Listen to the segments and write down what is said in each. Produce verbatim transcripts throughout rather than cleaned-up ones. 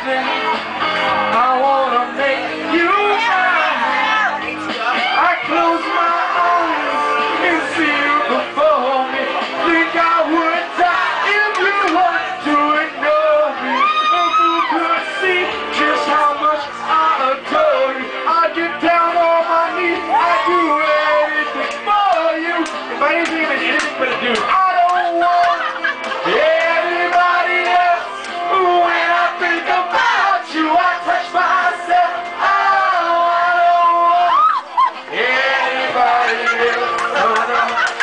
loving. I wanna make you mine. I close my eyes and see you before me. Think I would die if you were to ignore me. If you could see just how much I adore you, I get down on my knees, I do anything for you. If I didn't think of anything but a dude, I don't want anybody else. When I think about you, I touch myself. Oh, I don't want anybody else. Oh, no.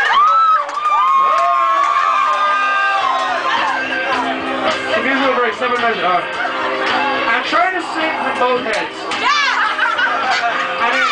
So musical break, seven minutes. Uh, I'm trying to sing from both heads. I mean,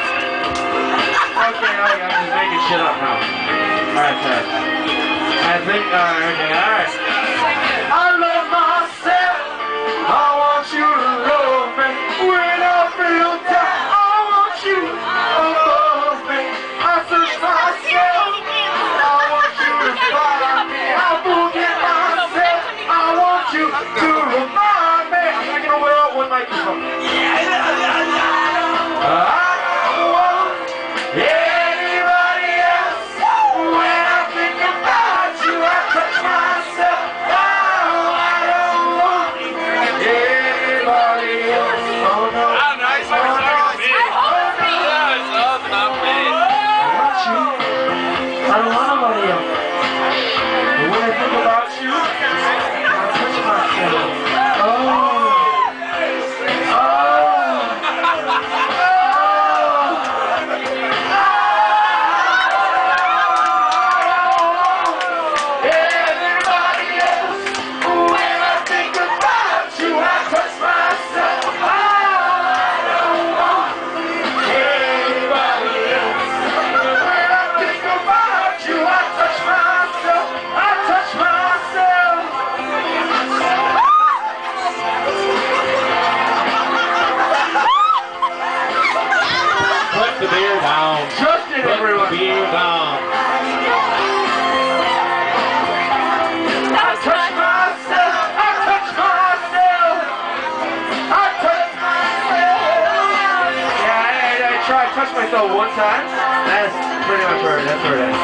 okay, okay, I'm just making shit up now. Alright, sorry. I think, alright, okay, alright. I love myself. I want you to love me. When I feel down, I want you above me. I search myself. I want you to find me. I forget myself. I want you to remind me. I'm not gonna wear out one microphone. I don't want anybody else. When I think about you, I touch myself. Oh, I don't want anybody else. Oh no. Ah, nice. I want you. I don't want nobody else. But when I think about you, I touch myself. Oh. Put the beer down. Trust it, everyone. Put the beer down. I touch myself. I touch myself. I touch myself. Yeah, I, I, I tried to touch myself one time. That's pretty much where, that's where it ends.